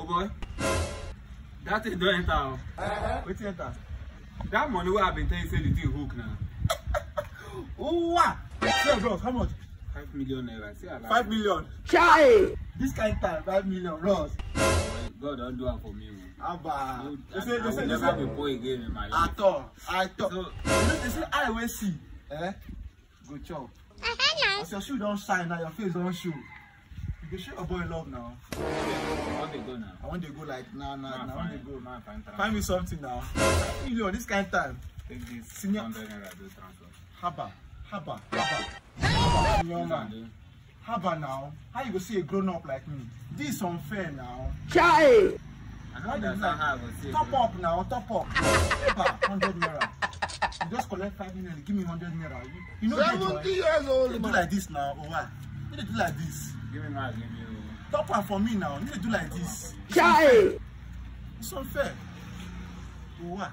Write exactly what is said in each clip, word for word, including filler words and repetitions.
boy. That is don't enter. Uh-huh. Wait enter. That money where I've been telling you say the thing hook now. Oh, what? Say, bro, how much? Five million naira. See, I like Five it. million. Chai! This kind of time, five million, Ross. God don't do it for me. Abba. No, They I, say, I they will say, they never say. be poor again in my life. At all, at all. So, You know, they say, I will see. Eh? Go chop. As your shoe don't shine now, your face don't show. You can show your boy love now. I want to go now. I want to go like, nah, nah, Man, nah, I want to find- go. man, find transfer. Find me something now. Five million, this kind of time. Take this Senior- hundred naira do transfer. Haba, haba, haba. Haba, senior This man. one do. Haba now. How you go see a grown up like me? This is unfair now. Chai! I How don't do you understand how I like? will say Top it. up now, top up. Haba, hundred naira. You just collect five million, you give me hundred naira. You, you know that Seventy joy. years You old do man. like this now, or what? You need to do like this. Give me my, give me. Top up for me now. You need to do like this. It's Chai! unfair. It's unfair. Or what?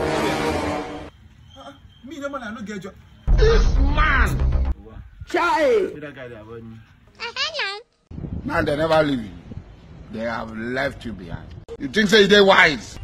Uh, me, no man, I don't get job. This man. Chai! See that guy there, avoid me. Man, they never leave you. They have left you behind. You think say they wise?